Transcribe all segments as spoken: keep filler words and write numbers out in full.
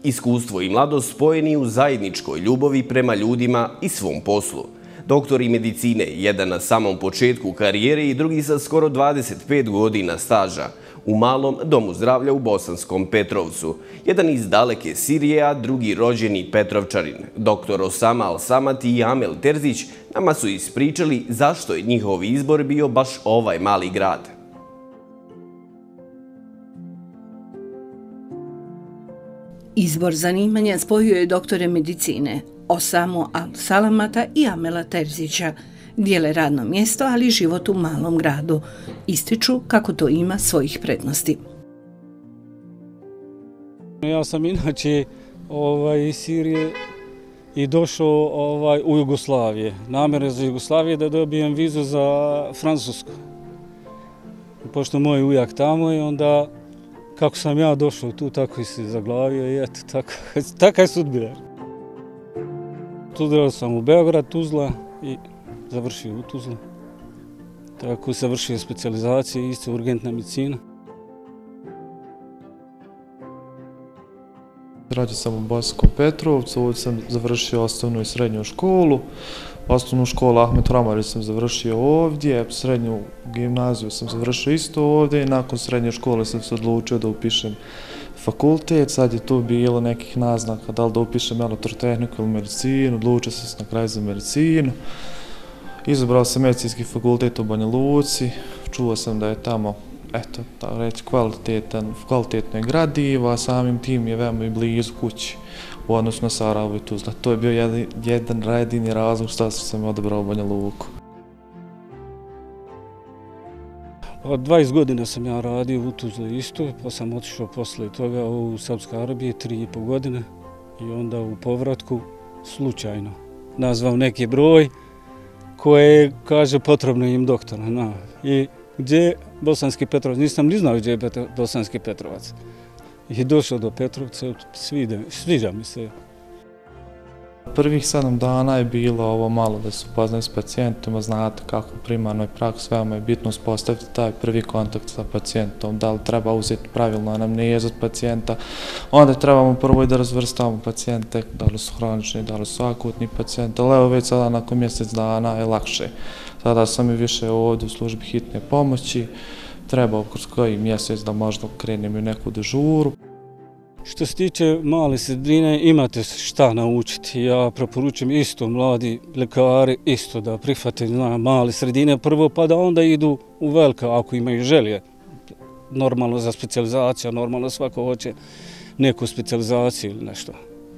Iskustvo i mladost spojeni u zajedničkoj ljubavi prema ljudima i svom poslu. Doktori medicine, jedan na samom početku karijere i drugi sa skoro dvadeset pet godina staža, u malom domu zdravlja u Bosanskom Petrovcu. Jedan iz daleke Sirije, a drugi rođeni Petrovčanin. Doktor Osama Al-Samati i Amel Terzić nama su ispričali zašto je njihov izbor bio baš ovaj mali grad. Izbor zanimanja spojio je doktore medicine Osamu Al-Salamata i Amela Terzića. Dijele radno mjesto, ali život u malom gradu. Ističu kako to ima svojih prednosti. Ja sam inače ovaj, iz Sirije i došao ovaj, u Jugoslavije. Namjera za Jugoslavije da dobijem vizu za Francusku. Pošto moj ujak tamo je, onda kako sam ja došao tu, tako i se zaglavio i eto, taka, taka je sudbina. Studirao sam u Beograd, Tuzla i završio u Tuzlu. Tako završio specijalizacije, isto urgentna medicina. Rođen sam u Bosanskom Petrovcu, ovdje sam završio osnovnu i srednju školu. Osnovnu školu Ahmet Ramarić sam završio ovdje, srednju gimnaziju sam završio isto ovdje i nakon srednje škole sam se odlučio da upišem fakultet. Sad je tu bilo nekih naznaka da li da upišem elektrotehniku ili medicinu, odlučio sam se na kraju za medicinu. Izabrao sam medicinski fakultet u Banja Luci, čuo sam da je tamo, eto, tako reći, kvalitetan, kvalitetno je gradivo, a samim tim je veoma i blizu kući u odnosu na Sarajevo i Tuzla. To je bio jedan, jedan jedini razlog što sam odabrao Banja Luku. Od dvadeset godina sam ja radio u Tuzli isto, pa sam otišao posle toga u Saudijsku Arabiju tri i po godine i onda u povratku slučajno nazvao neki broj koje kaže potrebno im doktora. No. I gdje je Bosanski Petrovac? Nisam ni znao gdje je Bosanski Petrovac. I došao do Petrovca, sviđa, sviđa mi se. Prvih sedam dana je bilo ovo malo da se upoznaju s pacijentima, znate kako u primarnoj praksi veoma je bitno uspostaviti taj prvi kontakt sa pacijentom, da li treba uzeti pravilno anamnezu od pacijenta, onda trebamo prvo i da razvrstavamo pacijente, da li su hronični, da li su akutni pacijenti, ali evo već sada nakon mjesec dana je lakše. Sada sam i više ovdje u službi hitne pomoći, treba kroz koji mjesec da možda krenem i neku dežuru. Što se tiče male sredine, imate šta naučiti. Ja preporučujem isto mladi lekari isto da prihvate na male sredine prvo, pa da onda idu u velika ako imaju želje. Normalno za specijalizaciju, normalno svako hoće neku specijalizaciju ili nešto.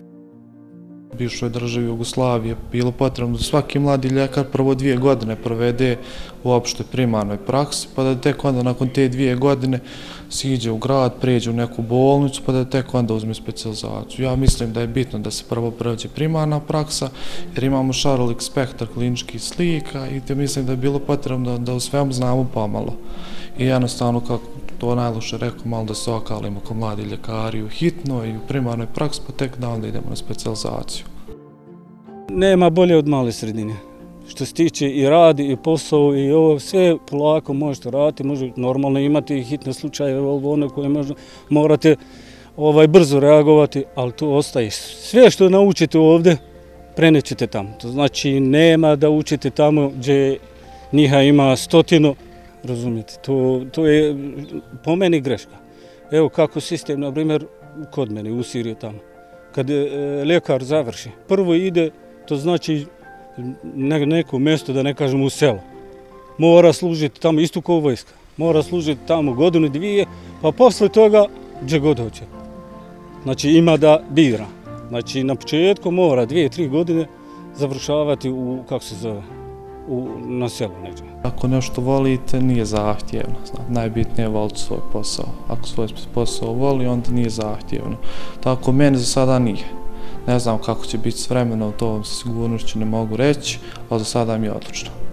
U bivšoj državi Jugoslavije bilo potrebno da svaki mladi ljekar prvo dvije godine provede u opštoj primarnoj praksi, pa da tek onda nakon te dvije godine siđe u grad, pređe u neku bolnicu, pa da tek onda uzme specijalizaciju. Ja mislim da je bitno da se prvo prođe primarna praksa, jer imamo šarolik spektar kliničkih slika i te mislim da je bilo potrebno da u svemu znamo pomalo. I jednostavno, kako to najloše rekao, malo da se okalimo kao mladi ljekari u hitnoj i u primarnoj praksi, pa tek da onda idemo na specijalizaciju. Nema bolje od male sredine. Što se tiče i radi, i posao, i ovo, sve polako možete raditi, možete normalno imati hitne slučaje, one koje možda morate ovaj, brzo reagovati, ali to ostaje. Sve što naučite ovdje, prenećete tamo. To znači nema da učite tamo gdje njiha ima stotinu, razumijete, to, to je po meni greška. Evo kako sistem, na primjer, kod mene u Siriji tamo. Kad e, ljekar završi, prvo ide, to znači ne, neko mjesto, da ne kažem u selo. Mora služiti tamo isto kao vojska. Mora služiti tamo godinu, dvije, pa posle toga gdje god hoće. Znači ima da bira. Znači na početku mora dvije, tri godine završavati u, kako se zove, u, na selu neđe. Ako nešto volite, nije zahtjevno. Najbitnije je voliti svoj posao. Ako svoj posao voli, onda nije zahtjevno. Tako meni za sada nije. Ne znam kako će biti s vremenom, to vam sa sigurnošću ne mogu reći, ali za sada mi je odlično.